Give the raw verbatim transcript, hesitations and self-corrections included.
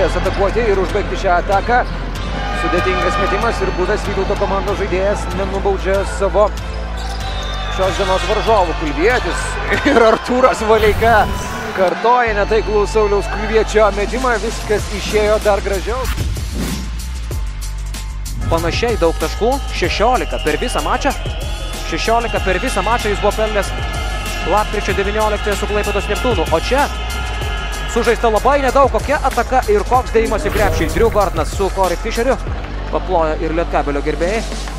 sugebėjęs atakuoti ir užbaigti šią ataką. Sudėtingas metimas ir buvęs Vytauto komandos žaidėjas nenubaudžia savo šios dienos varžovų. Kulvietis ir Artūras Valeika kartoja netaiklų Sauliaus Kulviečio metimą. Viskas išėjo dar gražiau. Panašiai daug taškų, šešiolika per visą mačą. šešiolika per visą mačą jis buvo pelnęs lapkričio devynioliktąją su Klaipėdos Neptūnu. O čia sužaista labai nedaug. Kokia ataka ir koks dėjimas į krepšį. Drew Gordnas su Corey Fisheriu. Paploja ir Lietkabelio gerbėjai.